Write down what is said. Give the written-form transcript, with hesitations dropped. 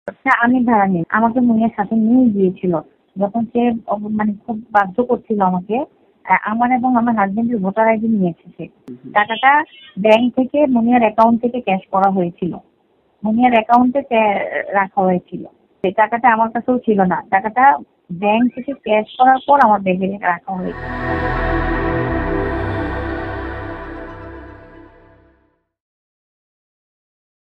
হ্যাঁ, আমি ভাড়া নিই। আমাকে মুনিয়ার সাথে নিয়ে গিয়েছিল। যখন সে মানে খুব বাধ্য করছিল আমাকে, আমার এবং আমার হাজবেন্ডের ভোটার আইডি নিয়েছে সে। টাকাটা ব্যাংক থেকে মুনিয়ার অ্যাকাউন্ট থেকে ক্যাশ করা হয়েছিল। মুনিয়ার অ্যাকাউন্টে রাখা হয়েছিল। সেই টাকাটা আমার কাছেও ছিল না। টাকাটা ব্যাংক থেকে ক্যাশ করার পর আমার ব্যাগে রাখা হয়েছিল।